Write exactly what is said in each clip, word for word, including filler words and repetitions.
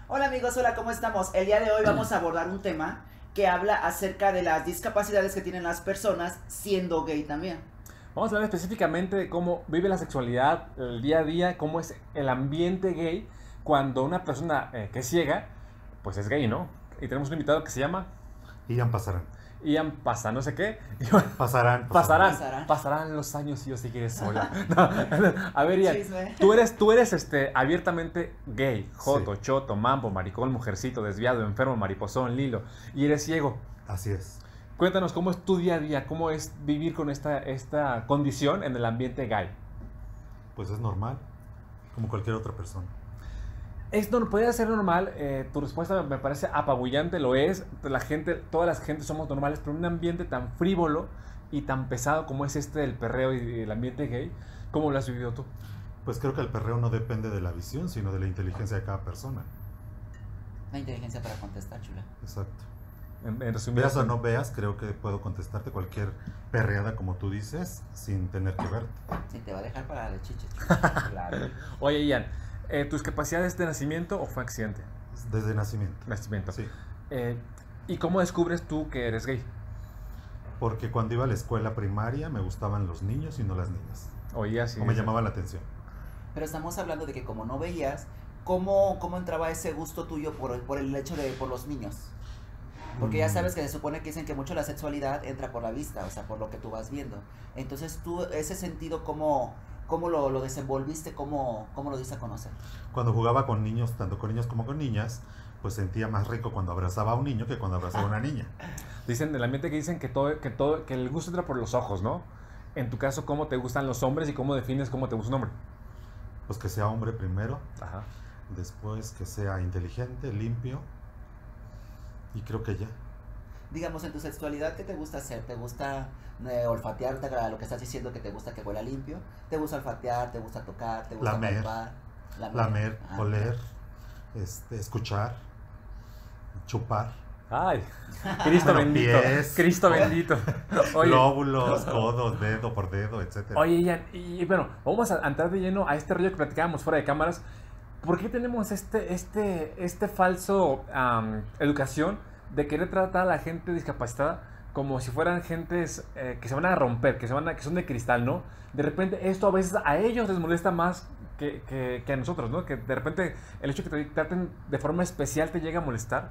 Hola amigos, hola, ¿cómo estamos? El día de hoy vamos a abordar un tema que habla acerca de las discapacidades que tienen las personas siendo gay también. Vamos a hablar específicamente de cómo vive la sexualidad el día a día, cómo es el ambiente gay cuando una persona eh, que es ciega, pues es gay, ¿no? Y tenemos un invitado que se llama Ian pasarán. Ian Pasa, no sé qué. Pasarán, pasarán. Pasarán, Pasarán. pasarán los años y yo seguiré sola. No, a ver, Ian, Chisme. tú eres, tú eres este, abiertamente gay, joto, Sí. choto, mambo, maricón, mujercito, desviado, enfermo, mariposón, lilo, y eres ciego. Así es. Cuéntanos cómo es tu día a día, cómo es vivir con esta, esta condición en el ambiente gay. Pues es normal, como cualquier otra persona. Esto podría ser normal, eh, tu respuesta me parece apabullante, lo es, la gente, todas las gentes somos normales, pero en un ambiente tan frívolo y tan pesado como es este del perreo y el ambiente gay, ¿cómo lo has vivido tú? Pues creo que el perreo no depende de la visión, sino de la inteligencia de cada persona. La inteligencia para contestar, chula. Exacto. En, en resumidas Veas o no cuentas. veas, creo que puedo contestarte cualquier perreada como tú dices, sin tener que verte. Sí, te va a dejar para de chiches, chula. Claro. Oye, Ian, eh, ¿tus capacidades de nacimiento o fue accidente? Desde nacimiento. Nacimiento. Sí. Eh, ¿Y cómo descubres tú que eres gay? Porque cuando iba a la escuela primaria me gustaban los niños y no las niñas. Oías y O me dices, llamaba la atención. Pero estamos hablando de que como no veías, ¿cómo, cómo entraba ese gusto tuyo por, por el hecho de por los niños? Porque ya Mm, sabes que se supone que dicen que mucho la sexualidad entra por la vista, o sea, por lo que tú vas viendo. Entonces tú, ese sentido, ¿cómo, cómo lo, lo desenvolviste? ¿Cómo, ¿Cómo lo diste a conocer? Cuando jugaba con niños, tanto con niños como con niñas, pues sentía más rico cuando abrazaba a un niño que cuando abrazaba a una niña. dicen, en el ambiente que dicen que todo, que todo, que el gusto entra por los ojos, ¿no? En tu caso, ¿cómo te gustan los hombres y cómo defines cómo te gusta un hombre? Pues que sea hombre primero, Ajá. después que sea inteligente, limpio, y creo que ya. Digamos, en tu sexualidad, ¿qué te gusta hacer? ¿Te gusta eh, olfatear? ¿Te agrada lo que estás diciendo que te gusta que huela limpio? ¿Te gusta olfatear? ¿Te gusta tocar? ¿Te gusta Lamer. palpar? Lamer, Ah, oler, este, escuchar, chupar, Ay, Cristo Bueno, bendito, pies. Cristo bendito. Oye, glóbulos, codos, dedo por dedo, etcétera. oye, Ian, y bueno, vamos a entrar de lleno a este rollo que platicábamos fuera de cámaras. ¿Por qué tenemos este, este, este falso am, educación de querer tratar a la gente discapacitada como si fueran gentes eh, que se van a romper, que, se van a, que son de cristal, ¿no? De repente esto a veces a ellos les molesta más que, que, que a nosotros, ¿no? Que de repente el hecho de que te traten de forma especial te llega a molestar.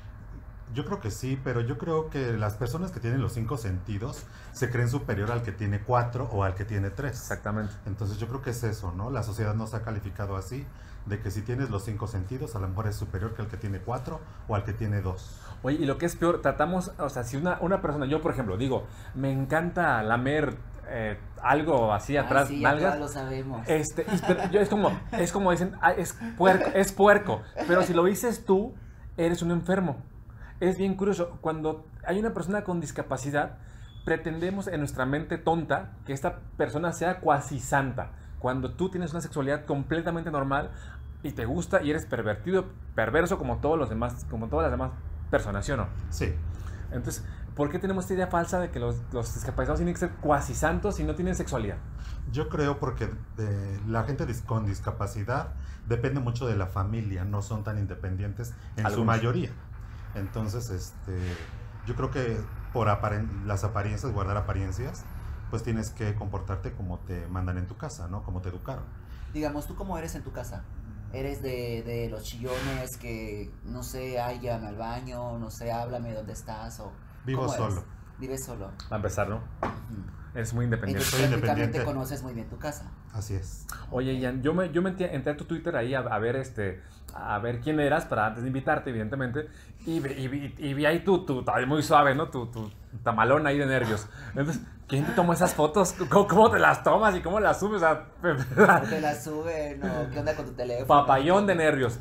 Yo creo que sí, pero yo creo que las personas que tienen los cinco sentidos se creen superior al que tiene cuatro o al que tiene tres. Exactamente. Entonces yo creo que es eso, ¿no? La sociedad nos ha calificado así, de que si tienes los cinco sentidos, a lo mejor es superior que el que tiene cuatro o al que tiene dos. Oye, y lo que es peor, tratamos, o sea, si una, una persona, yo por ejemplo, digo, me encanta lamer eh, algo así ah, atrás, sí, ya nalgas, todos lo sabemos. este, y- pero yo es como, es como dicen, "Ah, es puerco, es puerco", pero si lo dices tú, eres un enfermo. Es bien curioso, cuando hay una persona con discapacidad, pretendemos en nuestra mente tonta que esta persona sea cuasi santa. Cuando tú tienes una sexualidad completamente normal y te gusta y eres pervertido, perverso como todos los demás, como todas las demás personas, ¿sí o no? Sí, Entonces, ¿por qué tenemos esta idea falsa de que los, los discapacitados tienen que ser cuasi santos y no tienen sexualidad? yo creo porque de- la gente dis- con discapacidad depende mucho de la familia, no son tan independientes en su Algunos. mayoría. Entonces, este, yo creo que por aparen- las apariencias, guardar apariencias, pues tienes que comportarte como te mandan en tu casa, ¿no? Como te educaron. Digamos, ¿tú cómo eres en tu casa? ¿Eres de, de los chillones que, no sé, ay, llévame al baño, no sé, háblame dónde estás? O, Vivo ¿cómo eres? solo. ¿Vives solo? A empezar, ¿no? Ujú. Eres muy independiente. Entonces Soy prácticamente independiente. conoces muy bien tu casa. Así es. Oye, Ian, yo me, yo me entré entré a tu Twitter ahí a, a ver este, a ver quién eras para antes de invitarte, evidentemente, y, vi- y, vi- y vi ahí tu, tu, ahí muy suave, ¿no? Tu, tu tamalón ahí de nervios. Entonces, ¿quién te tomó esas fotos? ¿Cómo, cómo te las tomas y cómo las subes? O sea, Te la suben, o qué onda con tu teléfono. papayón de nervios.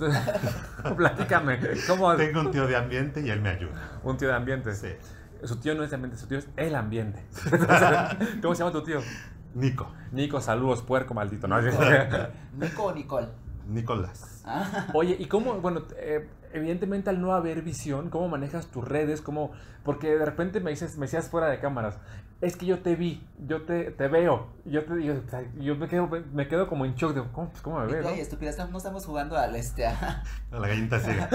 Platícame, ¿cómo? Tengo un tío de ambiente y él me ayuda. Un tío de ambiente. Sí. Su tío no es de ambiente, su tío es el ambiente. ¿Cómo se llama tu tío? Nico. Nico, saludos, puerco maldito, ¿no? Nico, Nico o Nicole. Nicolás. Ah, Oye, ¿y cómo, bueno, eh, evidentemente al no haber visión, cómo manejas tus redes? ¿Cómo? Porque de repente me dices, me decías fuera de cámaras, es que yo te vi, yo te, te veo, yo te digo, yo me quedo, me quedo como en shock de, ¿cómo, pues, ¿cómo me veo? Ay, estúpida, no estamos jugando al este, a... A la gallinita ciega.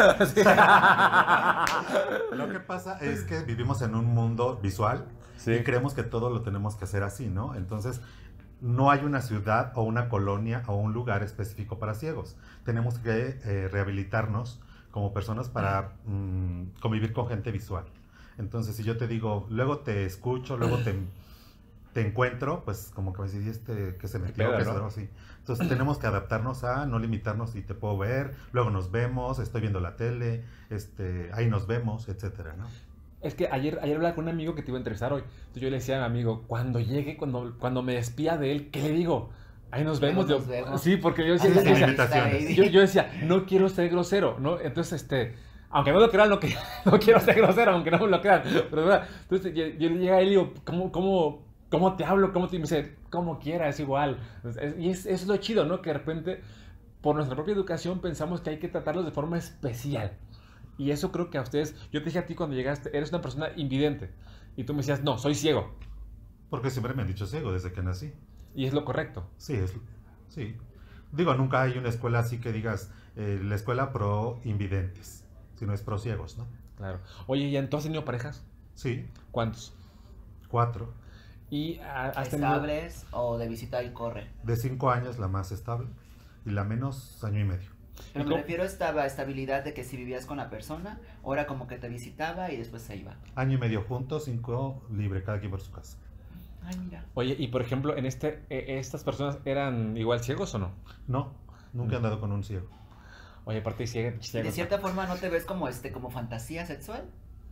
Lo que pasa es que vivimos en un mundo visual Sí. y creemos que todo lo tenemos que hacer así, ¿no? Entonces, no hay una ciudad o una colonia o un lugar específico para ciegos. Tenemos que eh, rehabilitarnos como personas para mm, convivir con gente visual. Entonces, si yo te digo, luego te escucho, luego te, te encuentro, pues como que me decís, este que se metió, pedo, que ¿no? se algo así. Entonces, tenemos que adaptarnos a no limitarnos y te puedo ver, luego nos vemos, estoy viendo la tele, este, ahí nos vemos, etcétera, ¿no? Es que ayer, ayer hablaba con un amigo que te iba a entrevistar hoy. Entonces yo le decía a mi amigo, cuando llegue, cuando, cuando me despida de él, ¿qué le digo? Ahí nos vemos. Nos Yo- vemos. Sí, porque yo decía, Ah, yo sin decía- limitaciones. yo, yo decía, no quiero ser grosero, ¿no? Entonces, este, aunque no lo crean, no, que, no quiero ser grosero, aunque no me lo crean. Pero, ¿verdad? Entonces yo, yo le llegué a él y digo, ¿cómo, cómo, cómo te hablo? ¿Cómo te...? Y me dice, como quiera, es igual. Es- y es, es lo chido, ¿no? Que de repente, por nuestra propia educación, pensamos que hay que tratarlos de forma especial. Y eso creo que a ustedes, yo te dije a ti cuando llegaste, eres una persona invidente. Y tú me decías, no, soy ciego. Porque siempre me han dicho ciego desde que nací. Y es lo correcto. Sí, es, sí. Digo, nunca hay una escuela así que digas, eh, la escuela pro invidentes, sino es pro ciegos, ¿no? Claro. Oye, ¿y entonces has tenido parejas? Sí, ¿Cuántos? cuatro. ¿Y ah, has tenido...? ¿Estables o de visita y corre? De cinco años la más estable y la menos año y medio. Pero ¿Y me cómo? refiero a esta estabilidad de que si vivías con la persona, o era como que te visitaba y después se iba. Año y medio juntos, cinco libre, cada quien por su casa. Ay, mira. Oye, y por ejemplo, en este, eh, ¿estas personas eran igual ciegos o no? No, nunca he andado con un ciego. Oye, aparte de ciega- Y ciegos. de cierta forma no te ves como este, como fantasía sexual.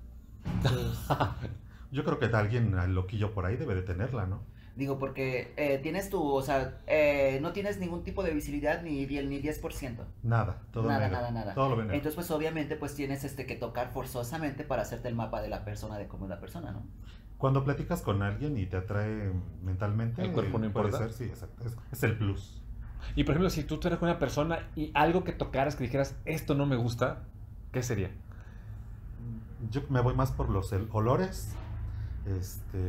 Yo creo que alguien al loquillo por ahí debe de tenerla, ¿no? Digo, porque eh, tienes tu, o sea, eh, no tienes ningún tipo de visibilidad ni die- ni diez por ciento. Nada, todo Nada, negro. nada, nada. Todo lo ven negro. Entonces, pues obviamente, pues tienes este que tocar forzosamente para hacerte el mapa de la persona, de cómo es la persona, ¿no? Cuando platicas con alguien y te atrae mentalmente, El cuerpo no puede importa. ser, sí, exacto. Es, es el plus. Y por ejemplo, si tú eres con una persona y algo que tocaras, que dijeras, esto no me gusta, ¿qué sería? Yo me voy más por los el- olores, este,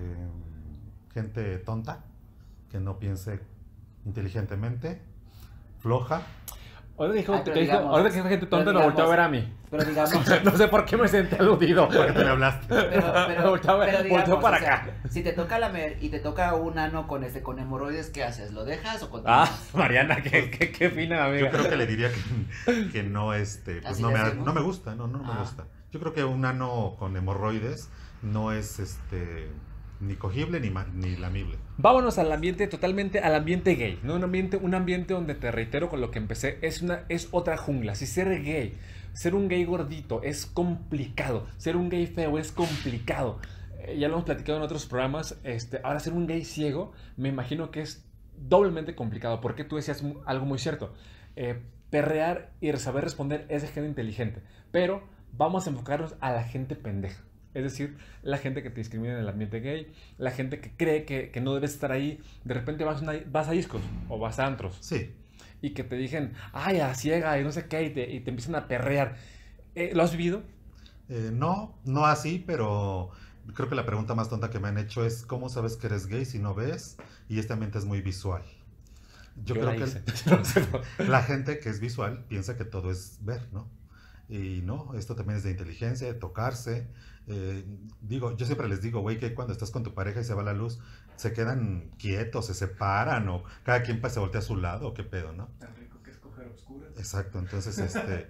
gente tonta, que no piense inteligentemente, floja. Ahora dijo, Ay, que pero dijo, digamos- ahora que dijo gente tonta, pero me volteó a ver a digamos- mí. Pero digamos, No sé por qué me sentí aludido. ¿Por qué te me hablaste? pero, pero, Volteó a ver- pero volteó digamos, para o sea, acá. si te toca lamer y te toca un ano con este, con hemorroides, ¿qué haces? ¿Lo dejas o Ah, continúas? Mariana, qué, qué, qué fina, amiga. Yo creo que le diría que, que no, este, pues ¿Así no le me, hacemos? no me gusta, no, no me Ah. gusta. Yo creo que un ano con hemorroides no es, este, ni cogible ni, ma- ni lamible. Vámonos al ambiente, totalmente al ambiente gay, ¿no? Un ambiente, un ambiente donde, te reitero con lo que empecé, es, una, es otra jungla. Si ser gay, ser un gay gordito es complicado, ser un gay feo es complicado. Eh, ya lo hemos platicado en otros programas, este, ahora ser un gay ciego me imagino que es doblemente complicado, porque tú decías mu- algo muy cierto. Eh, perrear y saber responder es de gente inteligente, pero vamos a enfocarnos a la gente pendeja. Es decir, la gente que te discrimina en el ambiente gay, la gente que cree que, que no debes estar ahí. De repente vas, a una- vas a discos o vas a antros Sí, y que te digan, ay, a ciega y no sé qué, y te, y te empiezan a perrear. Eh, ¿Lo has vivido? eh, no, no así, pero creo que la pregunta más tonta que me han hecho es ¿cómo sabes que eres gay si no ves? Y este ambiente es muy visual. Yo, la creo que hice. No sé por- la gente que es visual piensa que todo es ver, ¿no? Y no, esto también es de inteligencia, de tocarse. Eh, digo, yo siempre les digo, güey, que cuando estás con tu pareja y se va la luz, se quedan quietos, se separan o cada quien pa- se voltea a su lado, o qué pedo, ¿no? Tan rico que es coger oscuras. Exacto, entonces, este,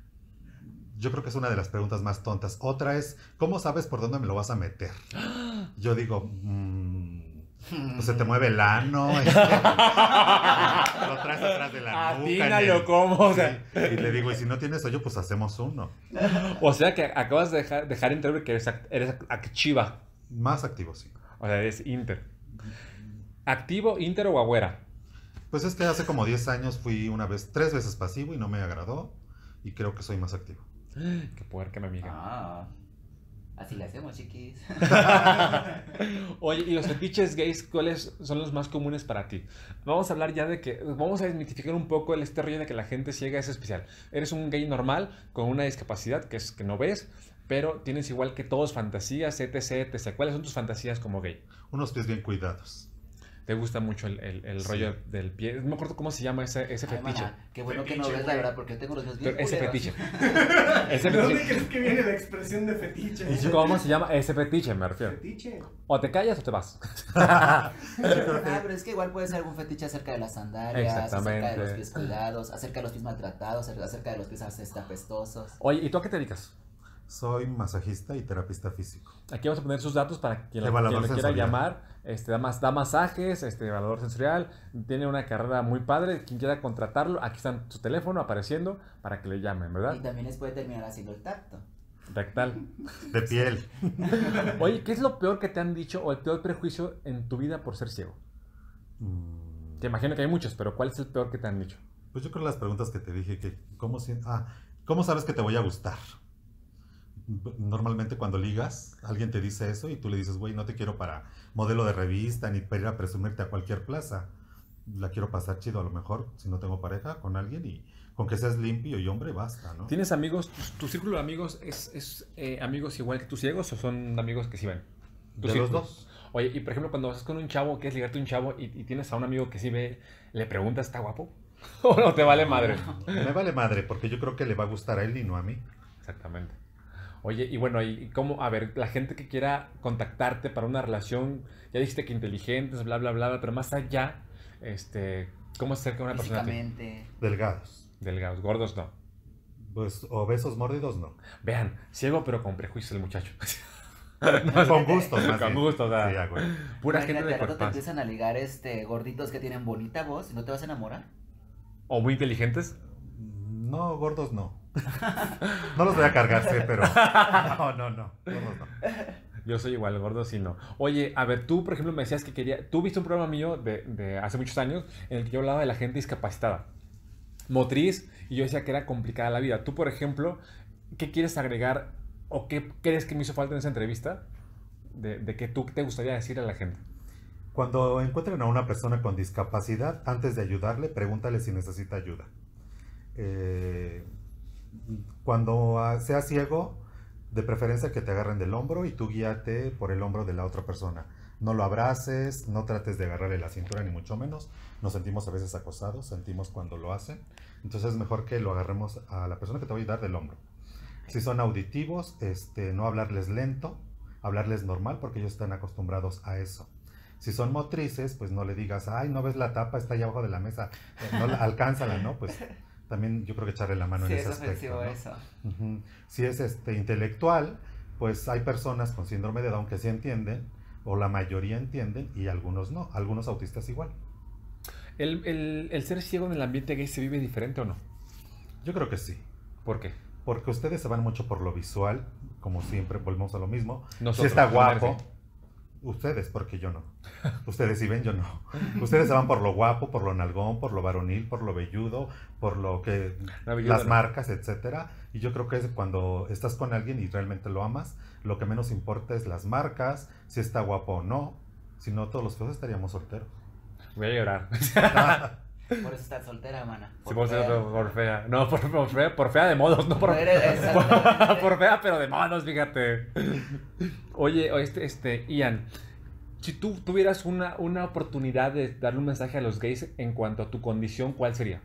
yo creo que es una de las preguntas más tontas. Otra es, ¿cómo sabes por dónde me lo vas a meter? Yo digo, mmm, pues se te mueve el ano, este, lo traes atrás de la nuca. en Atínalo, el- ¿cómo? O sea, Sí, y le digo, y si no tienes hoyo, pues hacemos uno. o sea que acabas de dejar, dejar entrever que eres, act- eres activa. Más activo, sí. O sea, eres inter. ¿Activo, inter o agüera? Pues es que hace como diez años fui una vez, tres veces pasivo y no me agradó. Y creo que soy más activo. Qué puerca, mi amiga. Ah, así le hacemos, chiquis. Oye, ¿y los fetiches gays cuáles son los más comunes para ti? Vamos a hablar ya de que, vamos a desmitificar un poco el este rollo de que la gente ciega es especial. Eres un gay normal con una discapacidad que es que no ves, pero tienes igual que todos fantasías, etc, etcétera. ¿Cuáles son tus fantasías como gay? Unos pies bien cuidados. ¿Te gusta mucho el, el, el Sí. rollo del pie? No me acuerdo cómo se llama ese, ese Ay, fetiche. mana, qué bueno que no Fetiche, ves, la güey. verdad, porque yo tengo los míos bien Pero ese culeros. fetiche. Ese ¿De dónde fetiche. crees que viene la expresión de fetiche? ¿Cómo se llama? Ese fetiche, me refiero. Fetiche. O te callas o te vas. Ah, pero es que igual puede ser algún fetiche acerca de las sandalias, acerca de Exactamente. los pies cuidados, acerca de los pies maltratados, acerca- acerca de los pies este, apestosos. Oye, ¿y tú a qué te dedicas? Soy masajista y terapista físico. Aquí vamos a poner sus datos para quien, la- Evaluador quien le quiera sensorial. llamar. Este, da, mas- da masajes, este, evaluador sensorial. Tiene una carrera muy padre. Quien quiera contratarlo, aquí está su teléfono apareciendo para que le llamen, Y ¿verdad? también les puede terminar haciendo el tacto. Rectal. De piel. Oye, ¿qué es lo peor que te han dicho o el peor prejuicio en tu vida por ser ciego? Mm, Te imagino que hay muchos, pero ¿cuál es el peor que te han dicho? Pues yo creo las preguntas que te dije, que ¿cómo, si- ah, ¿cómo sabes que te voy a gustar? Normalmente cuando ligas, alguien te dice eso y tú le dices, güey, no te quiero para modelo de revista ni para ir a presumirte a cualquier plaza. La quiero pasar chido a lo mejor, si no tengo pareja, con alguien y con que seas limpio y hombre, basta, ¿no? ¿Tienes amigos? ¿Tu, tu círculo de amigos es, es eh, amigos igual que tus ciegos o son amigos que sí ven? De Tus los círculos. dos. Oye, y por ejemplo, cuando vas con un chavo, quieres ligarte a un chavo y, y tienes a un amigo que sí ve, ¿le preguntas, ¿está guapo? ¿O no te vale madre? Me vale madre, porque yo creo que le va a gustar a él y no a mí. Exactamente. Oye, y bueno, y cómo, a ver, la gente que quiera contactarte para una relación, ya dijiste que inteligentes, bla, bla, bla, bla, pero más allá, este, ¿cómo se acerca una persona a ti? Físicamente. Delgados. Delgados, gordos no. Pues obesos mórbidos no. Vean, ciego pero con prejuicios el muchacho. Con gustos, más Con bien. gusto, o sea, Sí, ah, güey. pura gente Imagínate, de al rato te cuerpazo. empiezan a ligar este, gorditos que tienen bonita voz y no te vas a enamorar. O muy inteligentes. No, gordos no. No los voy a cargar, sí, pero... No, no, no. Gordos no. Yo soy igual, gordo sí no. Oye, a ver, tú, por ejemplo, me decías que quería... Tú viste un programa mío de, de hace muchos años en el que yo hablaba de la gente discapacitada. Motriz, y yo decía que era complicada la vida. Tú, por ejemplo, ¿qué quieres agregar o qué crees que me hizo falta en esa entrevista? De, de que tú te gustaría decirle a la gente. Cuando encuentren a una persona con discapacidad, antes de ayudarle, pregúntale si necesita ayuda. Eh, cuando ah, sea ciego, de preferencia que te agarren del hombro y tú guíate por el hombro de la otra persona. No lo abraces, no trates de agarrarle la cintura, ni mucho menos. Nos sentimos a veces acosados, sentimos cuando lo hacen. Entonces es mejor que lo agarremos a la persona que te va a ayudar del hombro. Si son auditivos, este, no hablarles lento, hablarles normal porque ellos están acostumbrados a eso. Si son motrices, pues no le digas, ay, no ves la tapa, está allá abajo de la mesa, no la, alcánzala, ¿no? Pues también yo creo que echarle la mano Sí, en es ese aspecto, ofensivo ¿no? eso. Ujú. Si es este, intelectual, pues hay personas con síndrome de Down que sí entienden, o la mayoría entienden, y algunos no, algunos autistas igual. ¿El, el, el ser ciego en el ambiente gay se vive diferente o no? Yo creo que sí, ¿Por qué? porque ustedes se van mucho por lo visual, como siempre, volvemos a lo mismo. Nosotros, si está no guapo, eres ustedes, porque yo no. Ustedes sí ven, yo no. Ustedes se van por lo guapo, por lo nalgón, por lo varonil, por lo velludo, por lo que... No, velludo las no. marcas, etcétera. Y yo creo que es cuando estás con alguien y realmente lo amas, lo que menos importa es las marcas, si está guapo o no. Si no, todos los feos estaríamos solteros. Voy a llorar. Por eso estás soltera, mana. Sí, por, ser- por fea. No, por, por fea, por fea de modos, no por, No eres- por, exactamente. por fea, pero de modos, fíjate. Oye, o este, este, Ian, si tú tuvieras una, una oportunidad de darle un mensaje a los gays en cuanto a tu condición, ¿cuál sería?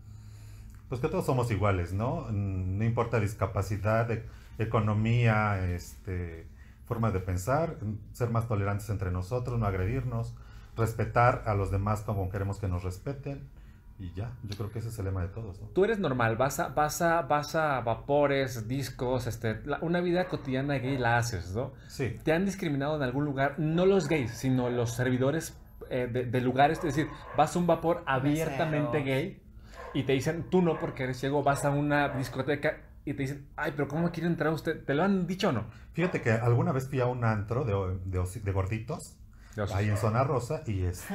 Pues que todos somos iguales, ¿no? Mm, No importa discapacidad, e- economía, este, forma de pensar, mm, ser más tolerantes entre nosotros, no agredirnos, respetar a los demás como queremos que nos respeten. Y ya, yo creo que ese es el lema de todos, ¿no? Tú eres normal, vas a, vas a, vas a vapores, discos, este, la- una vida cotidiana gay la haces, ¿no? Sí, ¿Te han discriminado en algún lugar? No los gays, sino los servidores eh, de, de lugares. Es decir, vas a un vapor abiertamente Meseros. gay y te dicen, tú no porque eres ciego, vas a una discoteca y te dicen, ay, pero ¿cómo quiere entrar usted? ¿Te lo han dicho o no? fíjate que alguna vez fui a un antro de, de, osi- de gorditos, Dios. ahí en Zona Rosa, y este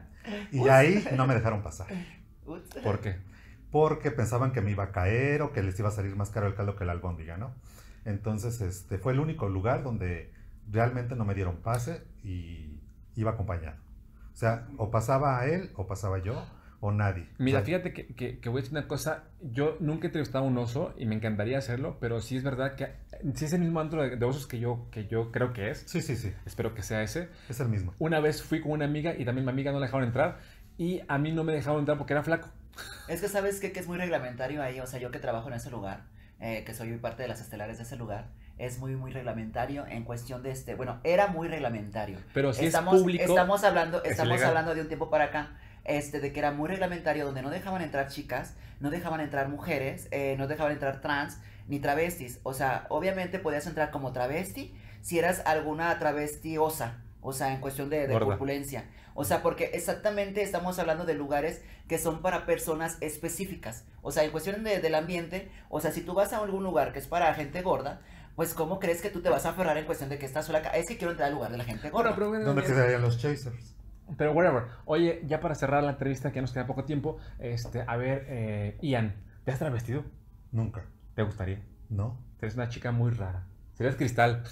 y ahí no me dejaron pasar. Ups. ¿Por qué? Porque pensaban que me iba a caer o que les iba a salir más caro el caldo que la albóndiga, ¿no? Entonces, este, fue el único lugar donde realmente no me dieron pase y iba acompañado. O sea, o pasaba a él, o pasaba yo, o nadie. Mira, O sea, fíjate que, que, que voy a decir una cosa. Yo nunca he entrevistado a un oso y me encantaría hacerlo, pero sí es verdad que si es el mismo antro de, de osos que yo, que yo creo que es. Sí, sí, sí. Espero que sea ese. Es el mismo. Una vez fui con una amiga y también mi amiga no la dejaron entrar. Y a mí no me dejaron entrar porque era flaco. Es que sabes qué? Que es muy reglamentario ahí, o sea, yo que trabajo en ese lugar, eh, que soy parte de las estelares de ese lugar, es muy, muy reglamentario en cuestión de este, bueno, era muy reglamentario. Pero si estamos, es público, estamos hablando, es estamos ilegal. hablando de un tiempo para acá, este, de que era muy reglamentario, donde no dejaban entrar chicas, no dejaban entrar mujeres, eh, no dejaban entrar trans, ni travestis, o sea, obviamente podías entrar como travesti, si eras alguna travesti osa, o sea, en cuestión de, de Gorda. corpulencia. O sea, porque exactamente estamos hablando de lugares que son para personas específicas. O sea, en cuestión de, del ambiente, o sea, si tú vas a algún lugar que es para gente gorda, pues ¿cómo crees que tú te vas a aferrar en cuestión de que estás sola acá? Es que quiero entrar al lugar de la gente gorda. Bueno, pero, ¿Dónde quedarían los chasers? Pero whatever. Oye, ya para cerrar la entrevista, que ya nos queda poco tiempo, este, a ver, eh, Ian, ¿te has travestido? Nunca. ¿Te gustaría? No. Eres una chica muy rara. Serías Cristal.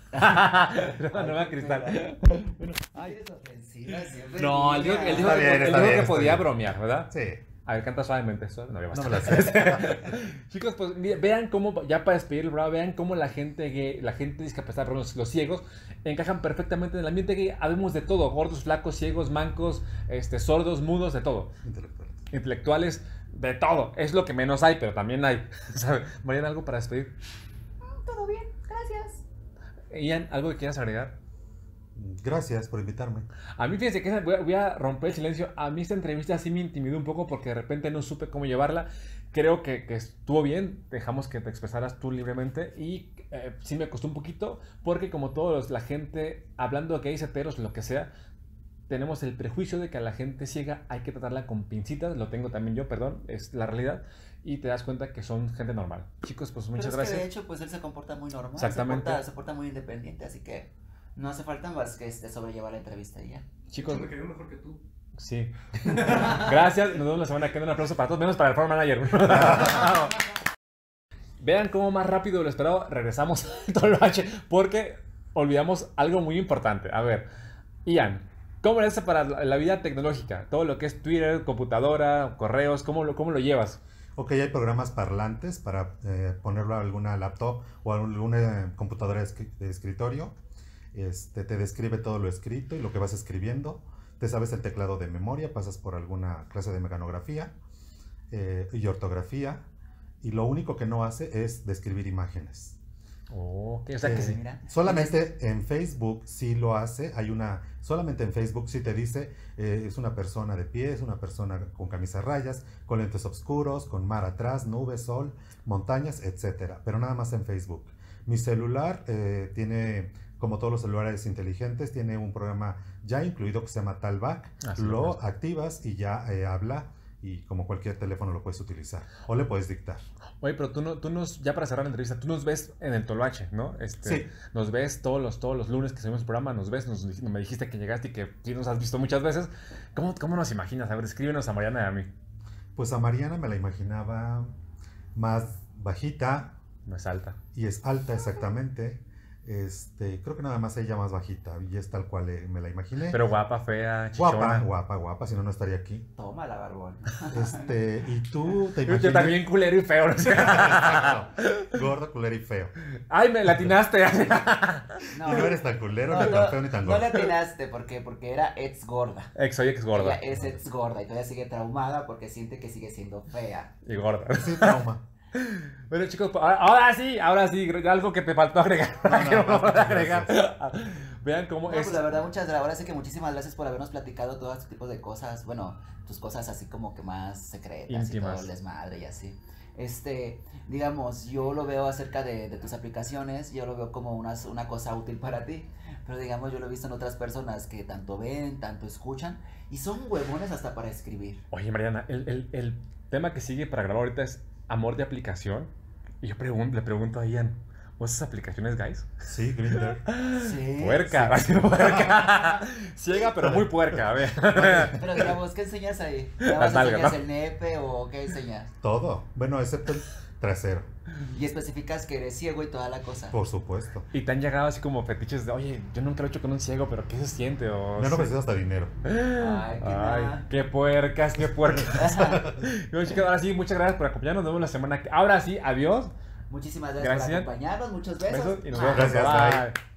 Eres una nueva Cristal. Bueno, ay. Eres ofensiva, siempre No, él dijo, él dijo Está que, bien, él está dijo bien, que está podía bien. bromear, ¿verdad? Sí. A ver, canta suavemente. Suave. No, No me la sé. Chicos, pues mira, vean cómo, ya para despedir el programa, vean cómo la gente gay, la gente discapacitada, perdón, los, los ciegos, encajan perfectamente en el ambiente gay. Habemos de todo, gordos, flacos, ciegos, mancos, este, sordos, mudos, de todo. Intelectual. Intelectuales, de todo. Es lo que menos hay, pero también hay. ¿Sabes? Mariana, ¿algo para despedir? Todo bien, gracias. Ian, ¿algo que quieras agregar? Gracias por invitarme. A mí, fíjense que voy a, voy a romper el silencio. A mí esta entrevista sí me intimidó un poco porque de repente no supe cómo llevarla. Creo que, que estuvo bien. Dejamos que te expresaras tú libremente. Y eh, sí me costó un poquito porque como todos la gente, hablando de gays, heteros, lo que sea, tenemos el prejuicio de que a la gente ciega hay que tratarla con pincitas. Lo tengo también yo, perdón. Es la realidad. Y te das cuenta que son gente normal. Chicos, pues muchas Pero es gracias. que de hecho, pues él se comporta muy normal. Exactamente. Se porta, se porta muy independiente, así que no hace falta más que este sobrellevar la entrevista y ya. Chicos, Me quedé mejor que tú. sí. Gracias. Nos vemos la semana que viene. Un aplauso para todos, menos para el Floor Manager. Vean cómo más rápido de lo esperado regresamos a Toloache porque olvidamos algo muy importante. A ver, Ian, ¿cómo es para la vida tecnológica? Todo lo que es Twitter, computadora, correos, ¿cómo lo, cómo lo llevas? Ok, hay programas parlantes para eh, ponerlo a alguna laptop o a alguna computadora de, escri- de escritorio. Este, te describe todo lo escrito y lo que vas escribiendo. Te sabes el teclado de memoria, pasas por alguna clase de mecanografía eh, y ortografía. Y lo único que no hace es describir imágenes. Oh, okay. O sea que Eh, sí. Mira. Solamente en Facebook sí lo hace. Hay una, solamente en Facebook sí te dice eh, es una persona de pie, es una persona con camisa a rayas, con lentes oscuros, con mar atrás, nubes, sol, montañas, etcétera. Pero nada más en Facebook. Mi celular eh, tiene, como todos los celulares inteligentes, tiene un programa ya incluido que se llama Talkback. Ah, sí, lo lo conozco. activas y ya eh, habla. Y como cualquier teléfono lo puedes utilizar. O le puedes dictar. Oye, pero tú, no, tú nos, ya para cerrar la entrevista, tú nos ves en el Toloache, ¿no? Este, Sí. Nos ves todos los, todos los lunes que subimos el programa, nos ves, nos, me dijiste que llegaste y que sí nos has visto muchas veces. ¿Cómo, cómo nos imaginas? A ver, escríbenos a Mariana y a mí. Pues a Mariana me la imaginaba más bajita. No es alta. Y es alta exactamente. Este, creo que nada más ella más bajita. Y es tal cual eh, me la imaginé. Pero guapa, fea, chichona. guapa, guapa, guapa. Si no, no estaría aquí. Toma la barbón. Este, y tú te Yo, imaginas. yo también culero y feo. ¿No? Exacto. Gordo, culero y feo. Ay, me latinaste. No, Y no eres tan culero, no, ni tan no, feo, ni tan no gordo. le atinaste, ¿por qué? Porque era ex gorda. Ex, soy ex gorda. Ella es ex gorda y todavía sigue traumada porque siente que sigue siendo fea. Y gorda. Sí, trauma. Bueno, chicos, pues, ahora, ahora sí, ahora sí, algo que te faltó agregar. No, no, que no no, puedo muchas agregar. Vean cómo No, es. pues la verdad, muchas gracias. Ahora sí que muchísimas gracias por habernos platicado todo este tipo de cosas. Bueno, tus cosas así como que más secretas Íntimas. y todo el desmadre y así. Este, digamos, yo lo veo acerca de, de tus aplicaciones, yo lo veo como una, una cosa útil para ti. Pero digamos, yo lo he visto en otras personas que tanto ven, tanto escuchan y son huevones hasta para escribir. Oye, Mariana, el, el, el tema que sigue para grabar ahorita es amor de aplicación. Y yo pregunto, le pregunto a Ian, ¿usas aplicaciones, guys? Sí, Grindr. Sí. Puerca, puerca. Ciega, pero muy puerca, a ver. Pero digamos, ¿qué enseñas ahí? ¿Nada Las más nalgas, enseñas ¿no? el nepe o qué enseñas? Todo. Bueno, excepto el trasero. Y especificas que eres ciego y toda la cosa. Por supuesto. Y te han llegado así como fetiches de, oye, yo nunca lo he hecho con un ciego, pero ¿qué se siente? O, Me han sí. ofrecido hasta dinero. Ay, qué Ay, nada. qué puercas, qué puercas. Bueno, chicos, ahora sí, muchas gracias por acompañarnos. Nos vemos la semana que... Ahora sí, adiós. Muchísimas gracias, Gracias. por acompañarnos. Muchos besos. Besos y nos Ah. vemos. Gracias, Bye. bye.